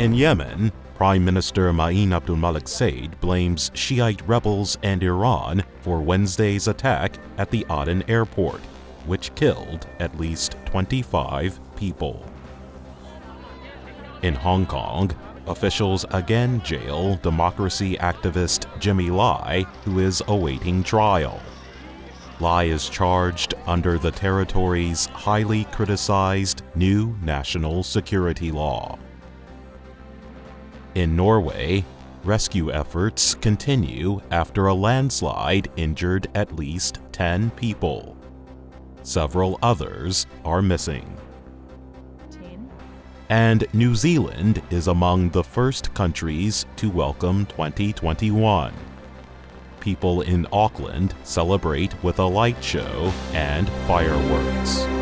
In Yemen, Prime Minister Ma'in Abdul Malik Said blames Shiite rebels and Iran for Wednesday's attack at the Aden airport, which killed at least 25 people. In Hong Kong, officials again jail democracy activist Jimmy Lai, who is awaiting trial. Lai is charged under the territory's highly criticized new national security law. In Norway, rescue efforts continue after a landslide injured at least 10 people. Several others are missing. And New Zealand is among the first countries to welcome 2021. People in Auckland celebrate with a light show and fireworks.